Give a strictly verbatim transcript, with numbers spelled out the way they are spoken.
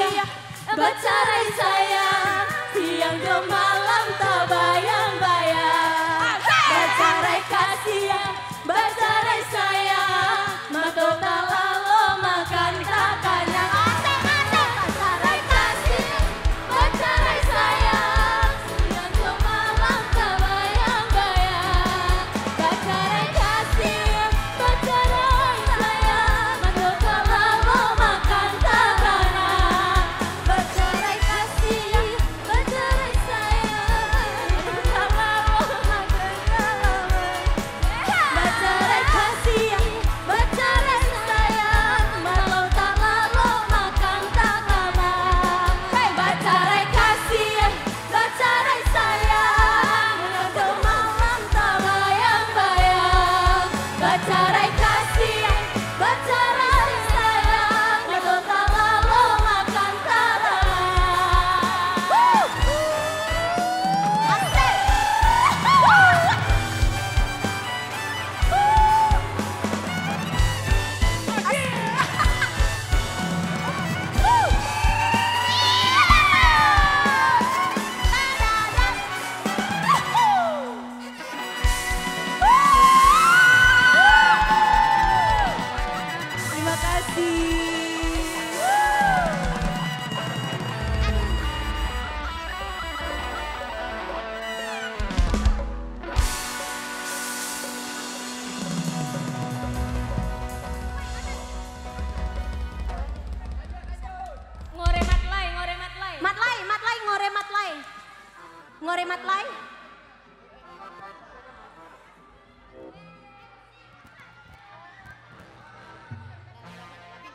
bercerai sayang, siang ke malam tak bayang-bayang. Bercerai kasih, bercerai sayang, mata tak lalu makan tak kenyang. Bercerai kasih, bercerai sayang, siang ke malam tak bayang-bayang. Bercerai kasih, bercerai sayang, mata tak lalu makan tak kenyang. Bercerai kasih, bercerai sayang, tak lalu makan tak kenyang. Bercerai kasih, bercerai sayang, malam tak lalu makan tak lama. Bercerai kasih, bercerai sayang, untuk malam tak bayang-bayang. Bercerai kasih, bercerai sayang, untuk tak lalu makan tak lama. Terima kasih. Ngore matlay, ngore matlay. Matlay, matlay, ngore matlay. Ngore matlay.